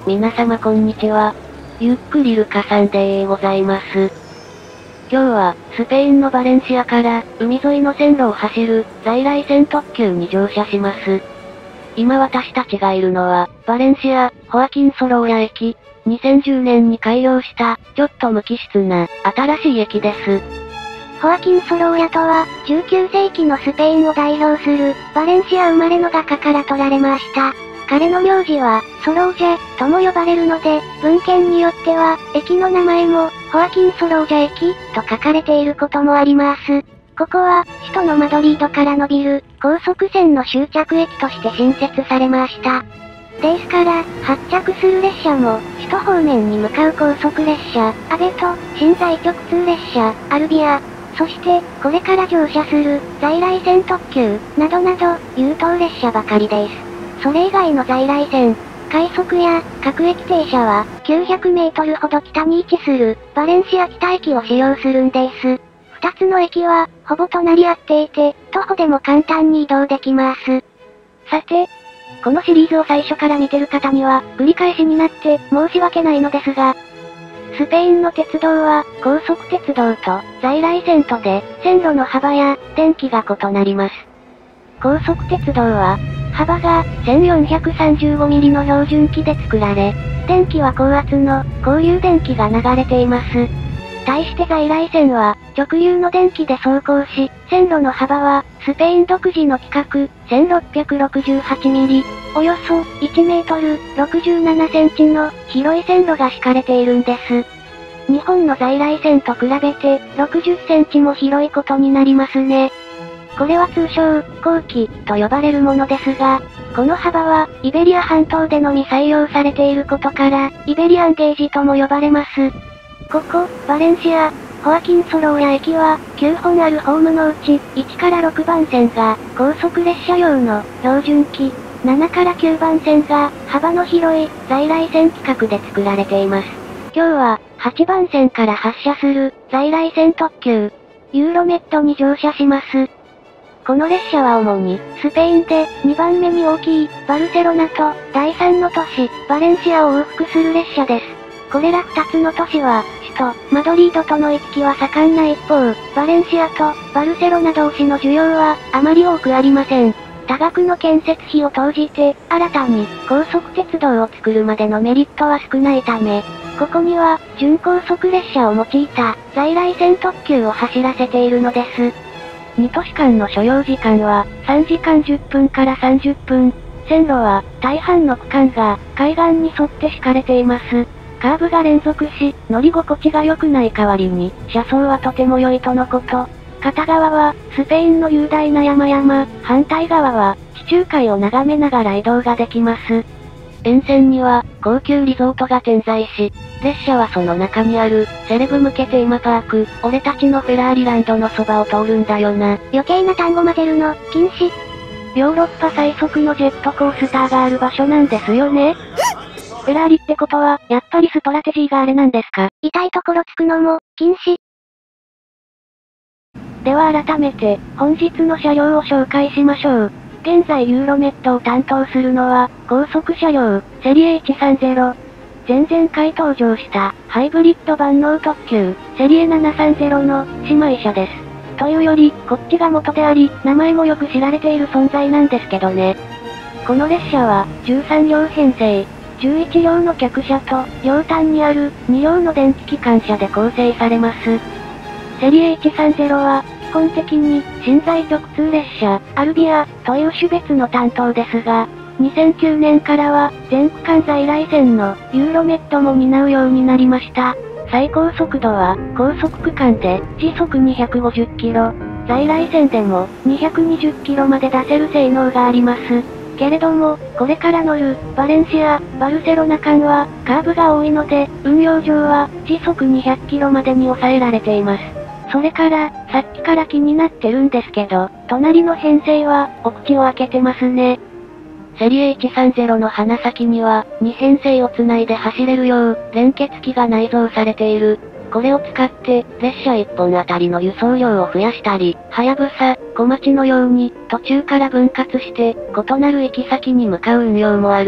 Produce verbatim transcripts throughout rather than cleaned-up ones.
皆様こんにちは。ゆっくりルカさんでございます。今日は、スペインのバレンシアから、海沿いの線路を走る、在来線特急に乗車します。今私たちがいるのは、バレンシア、ホアキンソローヤ駅。にせんじゅうねんに開業した、ちょっと無機質な、新しい駅です。 ホアキン・ソローヤとは、じゅうきゅうせいきのスペインを代表する、バレンシア生まれの画家から取られました。彼の名字は、ソロージャ、とも呼ばれるので、文献によっては、駅の名前も、ホアキン・ソロージャ駅、と書かれていることもあります。ここは、首都のマドリードから伸びる、高速線の終着駅として新設されました。ですから、発着する列車も、首都方面に向かう高速列車、アベと、新在直通列車、アルビア、そして、これから乗車する、在来線特急、などなど、優等列車ばかりです。それ以外の在来線、快速や、各駅停車は、きゅうひゃくメートルほど北に位置する、バレンシア北駅を使用するんです。二つの駅は、ほぼ隣り合っていて、徒歩でも簡単に移動できます。さて、このシリーズを最初から見てる方には、繰り返しになって申し訳ないのですが、スペインの鉄道は、高速鉄道と在来線とで、線路の幅や電気が異なります。高速鉄道は、幅が せんよんひゃくさんじゅうごミリ の標準機で作られ、電気は高圧の交流電気が流れています。対して在来線は、直流の電気で走行し、線路の幅は、スペイン独自の規格、せんろっぴゃくろくじゅうはちミリ、およそいちメートルろくじゅうななセンチの広い線路が敷かれているんです。日本の在来線と比べて、ろくじゅっセンチも広いことになりますね。これは通称、高機と呼ばれるものですが、この幅は、イベリア半島でのみ採用されていることから、イベリアンゲージとも呼ばれます。ここ、バレンシア、ホアキンソローヤ駅は、きゅうほんあるホームのうち、いちからろくばん線が、高速列車用の、標準機、ななからきゅうばん線が、幅の広い、在来線規格で作られています。今日は、はちばん線から発車する、在来線特急、ユーロメットに乗車します。この列車は主に、スペインで、にばんめに大きい、バルセロナと、だいさんの都市、バレンシアを往復する列車です。これらふたつの都市は、首都、マドリードとの行き来は盛んな一方、バレンシアと、バルセロナ同士の需要は、あまり多くありません。多額の建設費を投じて、新たに、高速鉄道を作るまでのメリットは少ないため、ここには、準高速列車を用いた、在来線特急を走らせているのです。に都市間の所要時間は、さんじかんじゅっぷんからさんじゅっぷん。線路は、大半の区間が、海岸に沿って敷かれています。カーブが連続し、乗り心地が良くない代わりに、車窓はとても良いとのこと。片側は、スペインの雄大な山々、反対側は、地中海を眺めながら移動ができます。沿線には、高級リゾートが点在し、列車はその中にある、セレブ向けテーマパーク、俺たちのフェラーリランドのそばを通るんだよな。 余計な単語混ぜるの、禁止。 ヨーロッパ最速のジェットコースターがある場所なんですよね。フェラーリってことは、やっぱりストラテジーがあれなんですか？ 痛いところつくのも、禁止。 では改めて、本日の車両を紹介しましょう。現在ユーロメットを担当するのは、高速車両、セリエ エイチさんじゅう。前々回登場した、ハイブリッド万能特急、セリエななさんじゅうの、姉妹車です。というより、こっちが元であり、名前もよく知られている存在なんですけどね。この列車は、じゅうさんりょう編成。じゅういちりょうの客車と、両端にある、にりょうの電気機関車で構成されます。セリエ エイチさんじゅう は、基本的に、新在直通列車、アルビア、という種別の担当ですが、にせんきゅうねんからは、全区間在来線の、ユーロメットも担うようになりました。最高速度は、高速区間で、時速にひゃくごじゅっキロ。在来線でも、にひゃくにじゅっキロまで出せる性能があります。けれども、これから乗る、バレンシア、バルセロナ間は、カーブが多いので、運用上は、時速にひゃくキロまでに抑えられています。それから、さっきから気になってるんですけど、隣の編成は、お口を開けてますね。セリエ エイチさんじゅう の鼻先には、に編成をつないで走れるよう、連結機が内蔵されている。これを使って、列車いっぽんあたりの輸送量を増やしたり、はやぶさ、こまちのように、途中から分割して、異なる行き先に向かう運用もある。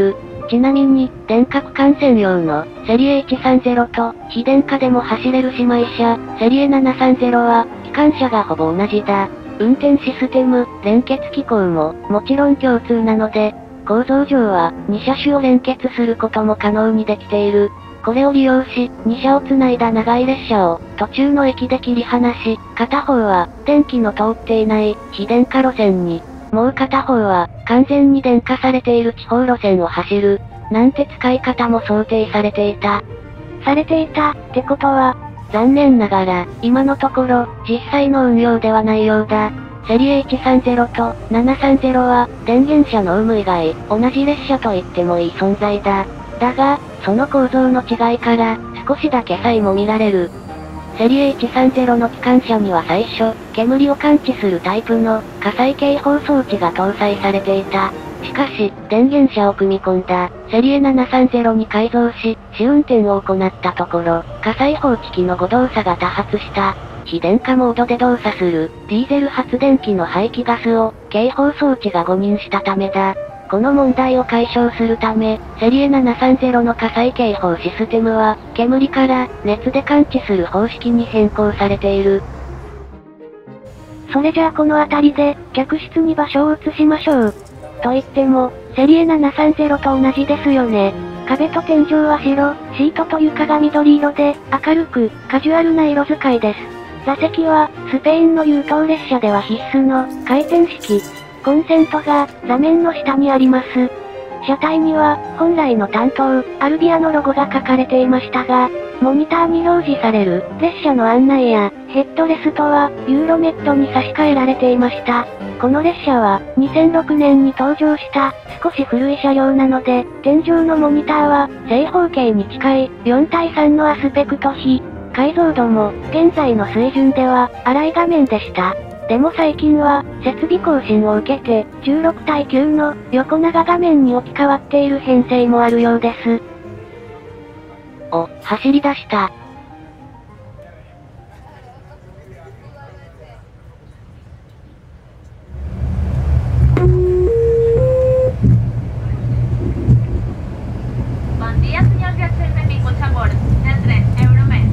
ちなみに、電化区間専用の、セリエいちさんゼロと、非電化でも走れる姉妹車、セリエななさんゼロは、機関車がほぼ同じだ。運転システム、連結機構も、もちろん共通なので、構造上は、に車種を連結することも可能にできている。これを利用し、に車を繋いだ長い列車を、途中の駅で切り離し、片方は、電気の通っていない、非電化路線に、もう片方は、完全に電化されている地方路線を走る、なんて使い方も想定されていた。 されていた、ってことは、 残念ながら、今のところ、実際の運用ではないようだ。セリエいちさんゼロとななさんゼロは、電源車の有無以外、同じ列車と言ってもいい存在だ。だが、その構造の違いから、少しだけ差異も見られる。セリエいちさんゼロの機関車には最初、煙を感知するタイプの火災警報装置が搭載されていた。しかし、電源車を組み込んだ、セリエななさんゼロに改造し、試運転を行ったところ、火災報知器の誤動作が多発した。非電化モードで動作する、ディーゼル発電機の排気ガスを、警報装置が誤認したためだ。この問題を解消するため、セリエななさんゼロの火災警報システムは、煙から熱で感知する方式に変更されている。 それじゃあこの辺りで、客室に場所を移しましょう。と言っても、セリエななさんゼロと同じですよね。壁と天井は白、シートと床が緑色で、明るく、カジュアルな色使いです。座席は、スペインの優等列車では必須の、回転式。コンセントが、座面の下にあります。車体には、本来の担当、アルビアのロゴが書かれていましたが、モニターに表示される、列車の案内や、ヘッドレストは、ユーロメットに差し替えられていました。この列車は、にせんろくねんに登場した、少し古い車両なので、天井のモニターは、正方形に近い、よん対さんのアスペクト比。解像度も、現在の水準では、粗い画面でした。でも最近は、設備更新を受けて、じゅうろく対きゅうの横長画面に置き換わっている編成もあるようです。 お、走り出した。 Buen día, señor viajero, me escucha a bordo del tren Euromed.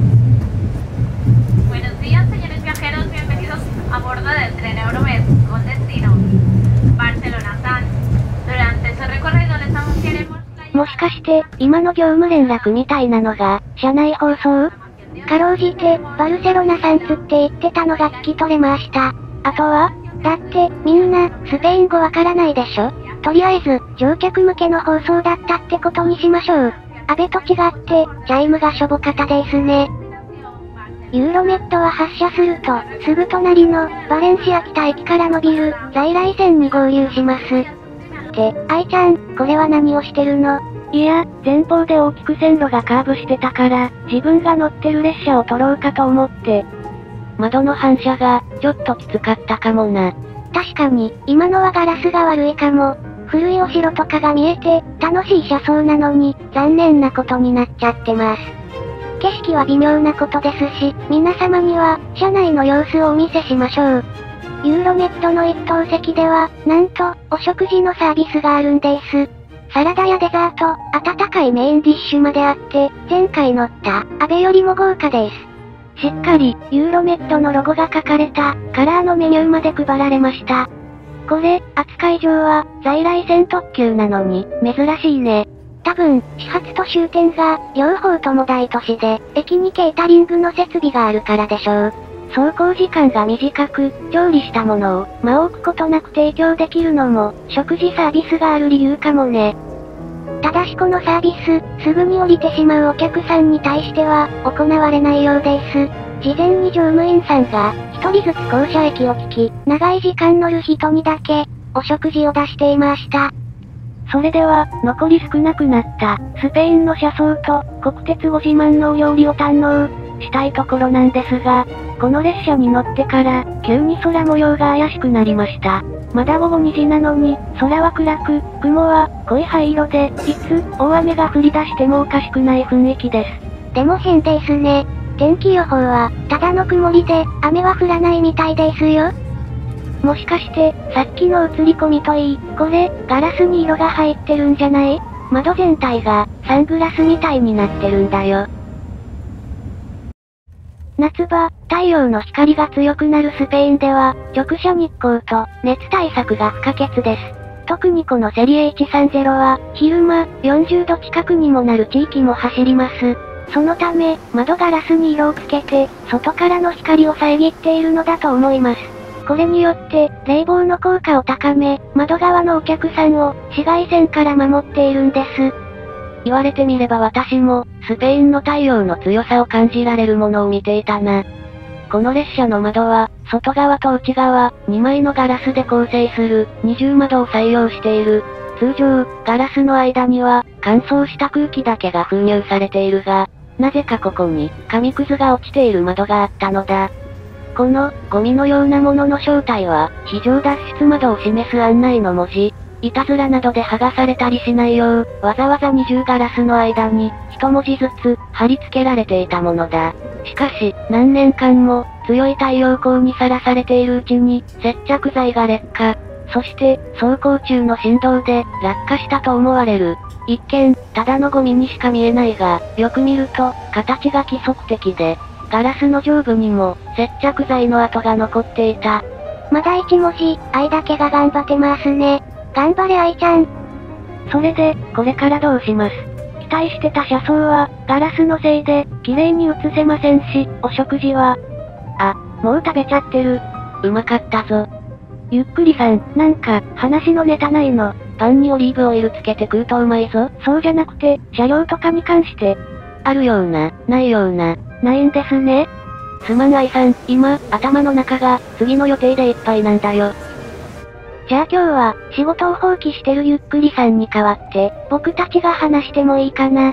Buenos días, señores viajeros, bienvenidos a bordo del tren Euromed con destino Barcelona-San. Durante su recorrido les anunciaremos la... もしかして、今の業務連絡みたいなのが、車内放送？かろうじて、バルセロナサンツって言ってたのが聞き取れました。あとは？だって、みんな、スペイン語わからないでしょ？とりあえず、乗客向けの放送だったってことにしましょう。安倍と違って、チャイムがしょぼかったですね。ユーロメットは発車すると、すぐ隣の、バレンシア北駅から伸びる、在来線に合流します。って、愛ちゃん、これは何をしてるの？ いや、前方で大きく線路がカーブしてたから、自分が乗ってる列車を撮ろうかと思って。窓の反射が、ちょっときつかったかもな。 確かに、今のはガラスが悪いかも。古いお城とかが見えて、楽しい車窓なのに、残念なことになっちゃってます。景色は微妙なことですし、皆様には、車内の様子をお見せしましょう。ユーロネットの一等席では、なんと、お食事のサービスがあるんです。サラダやデザート、温かいメインディッシュまであって、前回乗った、アベよりも豪華です。しっかり、ユーロメットのロゴが書かれた、カラーのメニューまで配られました。これ、扱い上は、在来線特急なのに、珍しいね。多分、始発と終点が、両方とも大都市で、駅にケータリングの設備があるからでしょう。走行時間が短く、調理したものを、間を置くことなく提供できるのも、食事サービスがある理由かもね。ただしこのサービス、すぐに降りてしまうお客さんに対しては、行われないようです。事前に乗務員さんが、一人ずつ降車駅を聞き、長い時間乗る人にだけ、お食事を出していました。 それでは、残り少なくなった、スペインの車窓と、国鉄ご自慢のお料理を堪能、したいところなんですが、この列車に乗ってから、急に空模様が怪しくなりました。まだ午後にじなのに、空は暗く、雲は、濃い灰色で、いつ、大雨が降り出してもおかしくない雰囲気です。 でも変ですね。天気予報は、ただの曇りで、雨は降らないみたいですよ。もしかして、さっきの映り込みといい、これ、ガラスに色が入ってるんじゃない？ 窓全体がサングラスみたいになってるんだよ。夏場、太陽の光が強くなるスペインでは、直射日光と熱対策が不可欠です。特にこのセリエイチさんじゅうは、昼間、よんじゅうど近くにもなる地域も走ります。そのため、窓ガラスに色をつけて、外からの光を遮っているのだと思います。これによって、冷房の効果を高め、窓側のお客さんを紫外線から守っているんです。 言われてみれば私も、スペインの太陽の強さを感じられるものを見ていたな。この列車の窓は、外側と内側、にまいのガラスで構成する、二重窓を採用している。通常、ガラスの間には、乾燥した空気だけが封入されているが、なぜかここに、紙くずが落ちている窓があったのだ。この、ゴミのようなものの正体は、非常脱出窓を示す案内の文字。いたずらなどで剥がされたりしないよう、わざわざ二重ガラスの間に、一文字ずつ、貼り付けられていたものだ。しかし、何年間も、強い太陽光にさらされているうちに、接着剤が劣化。そして、走行中の振動で、落下したと思われる。一見、ただのゴミにしか見えないが、よく見ると、形が規則的で、ガラスの上部にも、接着剤の跡が残っていた。 まだ一文字、愛だけが頑張ってますね。頑張れ愛ちゃん。 それで、これからどうします？期待してた車窓は、ガラスのせいで、綺麗に映せませんし、お食事は。あ、もう食べちゃってる。うまかったぞ。ゆっくりさん、なんか、話のネタないの？パンにオリーブオイルつけて食うとうまいぞ。そうじゃなくて、車両とかに関して。あるような、ないような。ないんですね。すまん愛さん、今、頭の中が、次の予定でいっぱいなんだよ。 じゃあ今日は、仕事を放棄してるゆっくりさんに代わって、僕たちが話してもいいかな。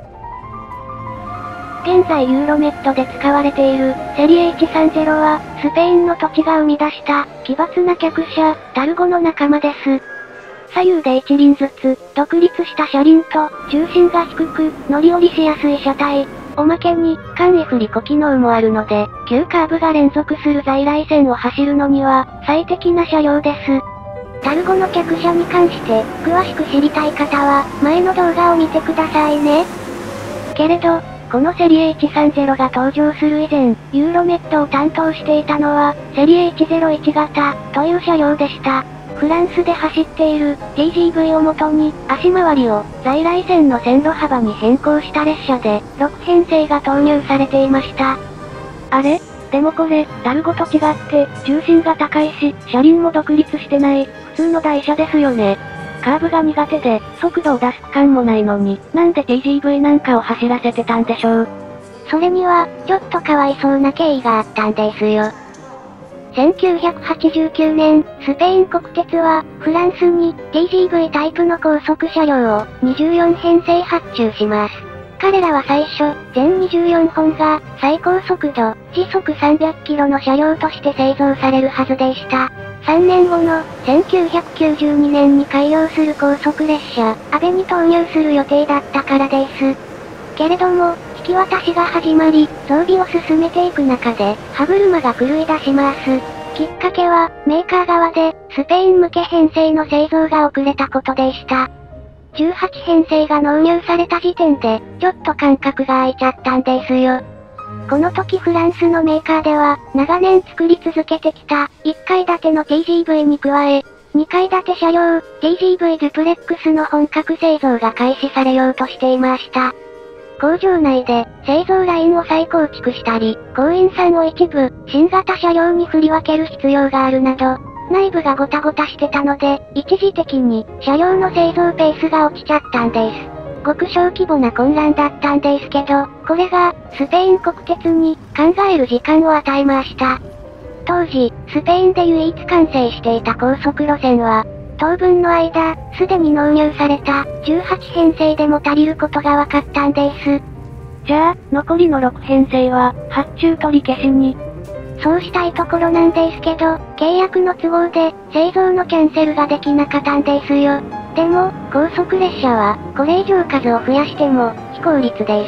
現在ユーロメットで使われている、セリエイチさんじゅうは、スペインの土地が生み出した、奇抜な客車、タルゴの仲間です。左右で一輪ずつ、独立した車輪と、重心が低く、乗り降りしやすい車体。おまけに、簡易振り子機能もあるので、急カーブが連続する在来線を走るのには、最適な車両です。タルゴの客車に関して、詳しく知りたい方は、前の動画を見てくださいね。けれど、このセリエイチさんじゅうが登場する以前、ユーロメットを担当していたのは、セリエイチゼロいち型、という車両でした。フランスで走っている ティージーブイ をもとに、足回りを在来線の線路幅に変更した列車で、ろくへんせいが投入されていました。 あれ？でもこれ、タルゴと違って、重心が高いし、車輪も独立してない、普通の台車ですよね。カーブが苦手で、速度を出す区間もないのに、なんで ティージーブイ なんかを走らせてたんでしょう。 それには、ちょっとかわいそうな経緯があったんですよ。せんきゅうひゃくはちじゅうきゅうねん、スペイン国鉄は、フランスに ティージーブイ タイプの高速車両をにじゅうよんへんせい発注します。彼らは最初、全にじゅうよんほんが、最高速度、時速さんびゃくキロの車両として製造されるはずでした。さんねんごの、せんきゅうひゃくきゅうじゅうにねんに開業する高速列車、アベに投入する予定だったからです。けれども、引き渡しが始まり、装備を進めていく中で、歯車が狂い出します。きっかけは、メーカー側で、スペイン向け編成の製造が遅れたことでした。じゅうはちへんせいが納入された時点で、ちょっと間隔が空いちゃったんですよ。この時フランスのメーカーでは、長年作り続けてきた、いっかいだての ティージーブイ に加え、にかいだて車両、ティージーブイ デュプレックスの本格製造が開始されようとしていました。工場内で、製造ラインを再構築したり、工員さんを一部、新型車両に振り分ける必要があるなど、内部がごたごたしてたので、一時的に、車両の製造ペースが落ちちゃったんです。ごく小規模な混乱だったんですけど、これが、スペイン国鉄に、考える時間を与えました。当時、スペインで唯一完成していた高速路線は、当分の間、すでに納入された、じゅうはちへんせいでも足りることが分かったんです。 じゃあ、残りのろくへんせいは、発注取り消しに。 そうしたいところなんですけど、契約の都合で、製造のキャンセルができなかったんですよ。でも、高速列車は、これ以上数を増やしても、非効率です。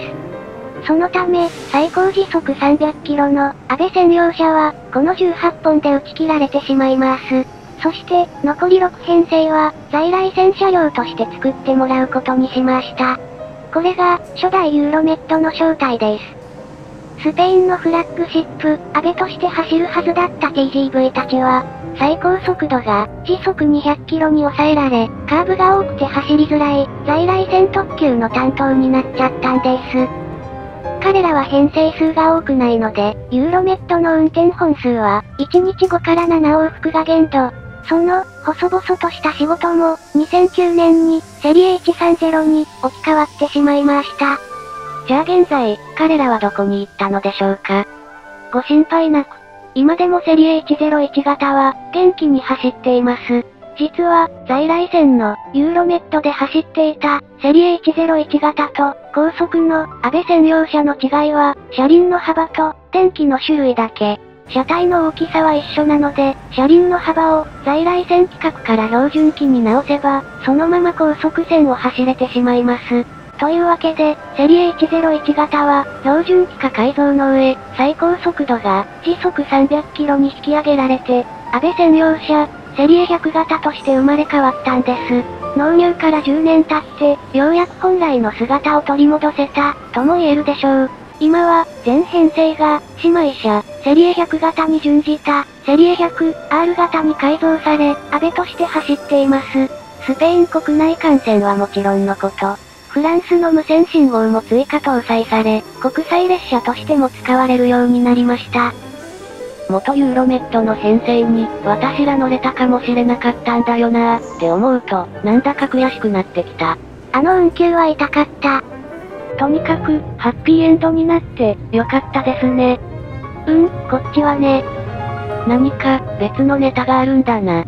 そのため、最高時速さんびゃくキロの、安倍専用車は、このじゅうはっぽんで打ち切られてしまいます。 そして、残りろくへんせいは、在来線車両として作ってもらうことにしました。これが、初代ユーロメットの正体です。スペインのフラッグシップ、アベとして走るはずだった ティージーブイ たちは、最高速度が時速にひゃくキロに抑えられ、カーブが多くて走りづらい、在来線特急の担当になっちゃったんです。彼らは編成数が多くないので、ユーロメットの運転本数はいちにちごからなな往復が限度。その、細々とした仕事も、にせんきゅうねんに、セリエ エイチさんじゅう に置き換わってしまいました。 じゃあ現在、彼らはどこに行ったのでしょうか。ご心配なく。今でもセリエいちゼロいち型は、元気に走っています。実は、在来線の、ユーロメットで走っていた、セリエいちゼロいち型と、高速の、アベ専用車の違いは、車輪の幅と、電気の種類だけ。車体の大きさは一緒なので、車輪の幅を、在来線規格から標準機に直せば、そのまま高速線を走れてしまいます。というわけで、セリエいちゼロいち型は、標準機化改造の上、最高速度が、時速さんびゃくキロに引き上げられて、アベ専用車、セリエひゃく型として生まれ変わったんです。納入からじゅうねん経って、ようやく本来の姿を取り戻せた、とも言えるでしょう。今は、全編成が、姉妹車、セリエひゃく型に準じた、セリエ ひゃくアール 型に改造され、アベとして走っています。スペイン国内幹線はもちろんのこと、フランスの無線信号も追加搭載され、国際列車としても使われるようになりました。元ユーロメットの編成に、私ら乗れたかもしれなかったんだよなーって思うと、なんだか悔しくなってきた。 あの運休は痛かった。 とにかく、ハッピーエンドになって、よかったですね。 うん、こっちはね。 何か、別のネタがあるんだな。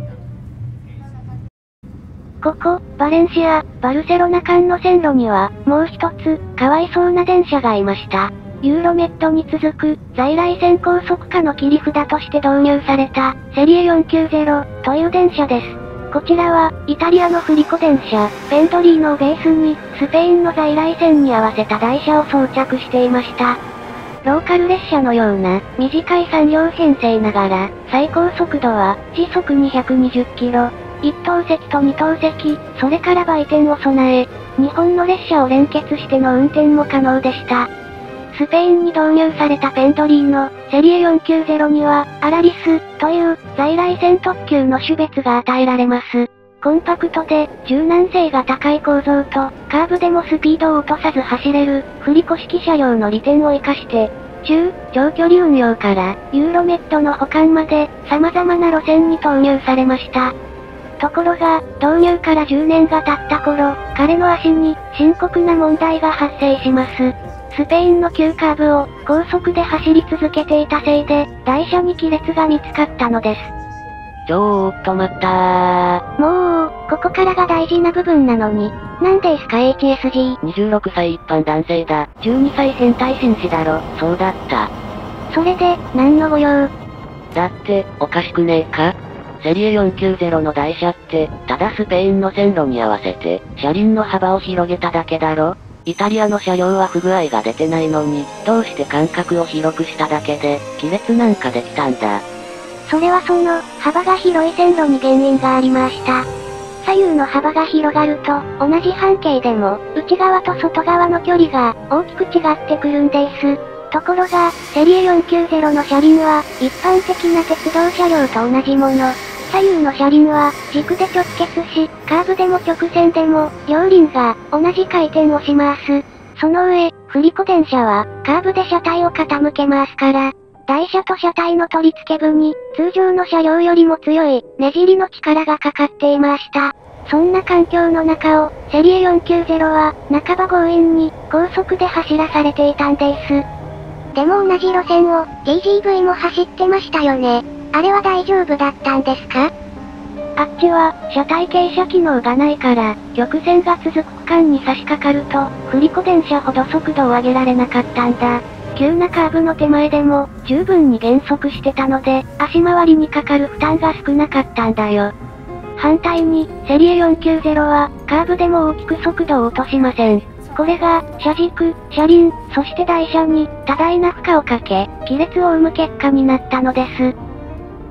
ここ、バレンシア、バルセロナ間の線路には、もう一つ、かわいそうな電車がいました。ユーロメットに続く、在来線高速化の切り札として導入された、セリエよんきゅうゼロという電車です。こちらは、イタリアの振り子電車、ペンドリーノをベースに、スペインの在来線に合わせた台車を装着していました。ローカル列車のような、短いさん両編成ながら、最高速度は、時速にひゃくにじゅっキロ。いっ等席とに等席、それから売店を備え、にほんの列車を連結しての運転も可能でした。スペインに導入されたペンドリーノ、セリエよんきゅうゼロには、アラリス、という、在来線特急の種別が与えられます。コンパクトで、柔軟性が高い構造と、カーブでもスピードを落とさず走れる、振り子式車両の利点を活かして、中、長距離運用から、ユーロメットの保管まで、様々な路線に投入されました。ところが、導入からじゅうねんが経った頃、彼の足に、深刻な問題が発生します。スペインの急カーブを、高速で走り続けていたせいで、台車に亀裂が見つかったのです。 ちょーっと待ったー。 もう、ここからが大事な部分なのに、なんですか エイチエスジー。 にじゅうろくさい一般男性だ。じゅうにさい変態紳士だろ。そうだった。 それで、何のご用？ だって、おかしくねえか？セリエよんきゅうゼロの台車って、ただスペインの線路に合わせて、車輪の幅を広げただけだろ？イタリアの車両は不具合が出てないのに、どうして間隔を広くしただけで、亀裂なんかできたんだ。 それはその、幅が広い線路に原因がありました。左右の幅が広がると、同じ半径でも、内側と外側の距離が、大きく違ってくるんです。ところが、セリエよんきゅうゼロの車輪は、一般的な鉄道車両と同じもの。左右の車輪は、軸で直結し、カーブでも直線でも、両輪が、同じ回転をします。その上、振り子電車は、カーブで車体を傾けますから、台車と車体の取り付け部に、通常の車両よりも強い、ねじりの力がかかっていました。そんな環境の中を、セリエよんきゅうゼロは、半ば強引に、高速で走らされていたんです。でも同じ路線を、ティージーブイ も走ってましたよね。あれは大丈夫だったんですか？ あっちは、車体傾斜機能がないから、曲線が続く区間に差し掛かると、振り子電車ほど速度を上げられなかったんだ。急なカーブの手前でも、十分に減速してたので、足回りにかかる負担が少なかったんだよ。反対に、セリエよんきゅうゼロは、カーブでも大きく速度を落としません。これが、車軸、車輪、そして台車に、多大な負荷をかけ、亀裂を生む結果になったのです。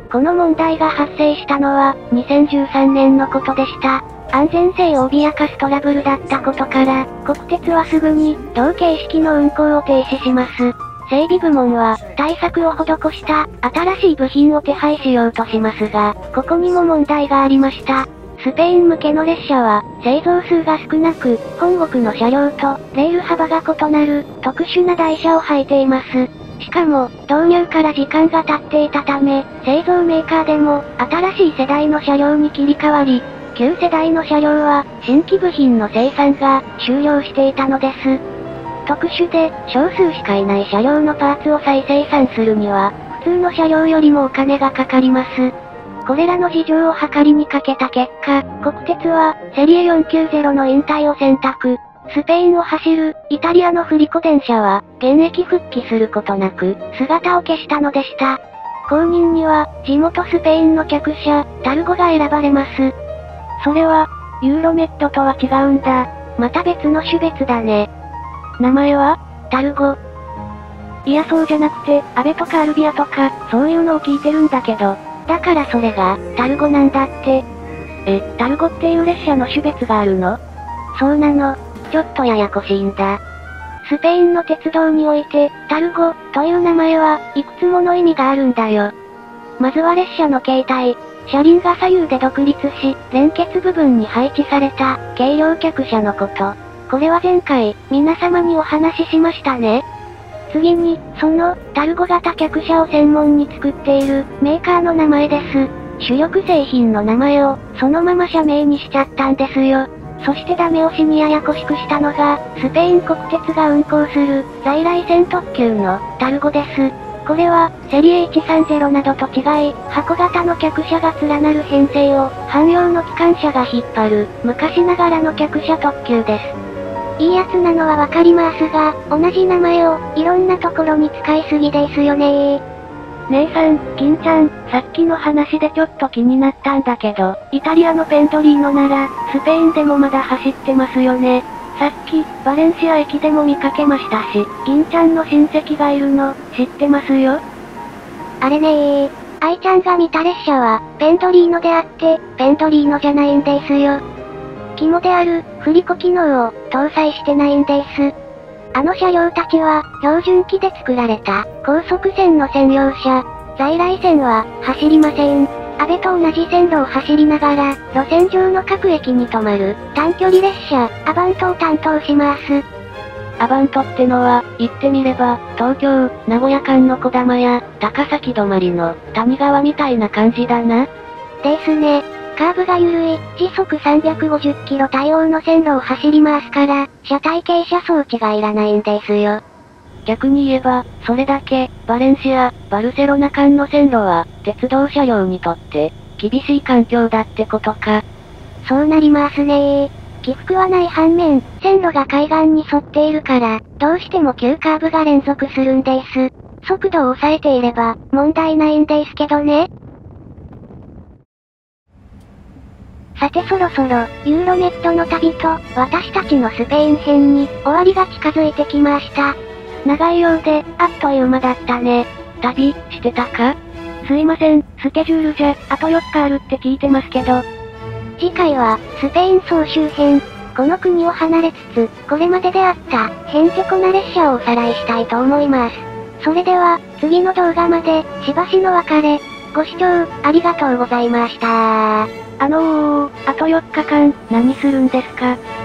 この問題が発生したのは、にせんじゅうさんねんのことでした。安全性を脅かすトラブルだったことから、国鉄はすぐに、同形式の運行を停止します。整備部門は、対策を施した、新しい部品を手配しようとしますが、ここにも問題がありました。スペイン向けの列車は、製造数が少なく、本国の車両と、レール幅が異なる、特殊な台車を履いています。しかも、導入から時間が経っていたため、製造メーカーでも、新しい世代の車両に切り替わり、旧世代の車両は、新規部品の生産が、終了していたのです。特殊で、少数しかいない車両のパーツを再生産するには、普通の車両よりもお金がかかります。これらの事情を計りにかけた結果、国鉄は、セリエよんきゅうゼロの引退を選択。スペインを走る、イタリアのフリコ電車は、現役復帰することなく、姿を消したのでした。後任には、地元スペインの客車、タルゴが選ばれます。 それは、ユーロメットとは違うんだ。 また別の種別だね。 名前はタルゴ。 いやそうじゃなくて、アベとかアルビアとか、そういうのを聞いてるんだけど。 だからそれが、タルゴなんだって。 え、タルゴっていう列車の種別があるの？ そうなの。ちょっとややこしいんだ。スペインの鉄道において、タルゴという名前はいくつもの意味があるんだよ。まずは列車の形態。車輪が左右で独立し、連結部分に配置された、軽量客車のこと。これは前回、皆様にお話ししましたね。次に、その、タルゴ型客車を専門に作っている、メーカーの名前です。主力製品の名前を、そのまま社名にしちゃったんですよ。そしてダメ押しにややこしくしたのが、スペイン国鉄が運行する、在来線特急の、タルゴです。これは、セリエいちさんゼロなどと違い、箱型の客車が連なる編成を、汎用の機関車が引っ張る、昔ながらの客車特急です。いいやつなのはわかりますが、同じ名前を、いろんなところに使いすぎですよねー。 姉さん、金ちゃん、さっきの話でちょっと気になったんだけど、イタリアのペンドリーノなら、スペインでもまだ走ってますよね。さっき、バレンシア駅でも見かけましたし、銀ちゃんの親戚がいるの、知ってますよ。 あれねー。愛ちゃんが見た列車は、ペンドリーノであって、ペンドリーノじゃないんですよ。肝である、振り子機能を、搭載してないんです。あの車両たちは、標準機で作られた、高速線の専用車。在来線は、走りません。安倍と同じ線路を走りながら、路線上の各駅に止まる、短距離列車、アバントを担当します。 アバントってのは、言ってみれば、東京、名古屋間の小玉や、高崎止まりの、谷川みたいな感じだな。 ですね。カーブが緩い、時速さんびゃくごじゅっキロ対応の線路を走りますから、車体傾斜装置がいらないんですよ。 逆に言えば、それだけ、バレンシア、バルセロナ間の線路は、鉄道車両にとって、厳しい環境だってことか。 そうなりますねー。起伏はない反面、線路が海岸に沿っているから、どうしても急カーブが連続するんです。速度を抑えていれば、問題ないんですけどね。さてそろそろ、ユーロネットの旅と、私たちのスペイン編に、終わりが近づいてきました。長いようで、あっという間だったね。 旅、してたか？すいません、スケジュールじゃ、あとよっかあるって聞いてますけど。 次回は、スペイン総集編。この国を離れつつ、これまでであった、へんてこな列車をおさらいしたいと思います。それでは、次の動画まで、しばしの別れ。ご視聴、ありがとうございました。 あのー、あとよっかかん、何するんですか？